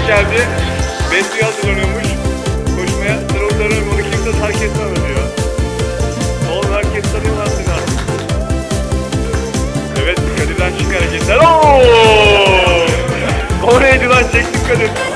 geldi. Besli'ye hazırlanıyormuş. Koşmaya serollarım onu kimse fark etmez diyor. Oğlum herkes tanıyor lan seni artık. Evet, Kadir'den çık hareketler. Ooo! O neydi lan, çektik Kadir.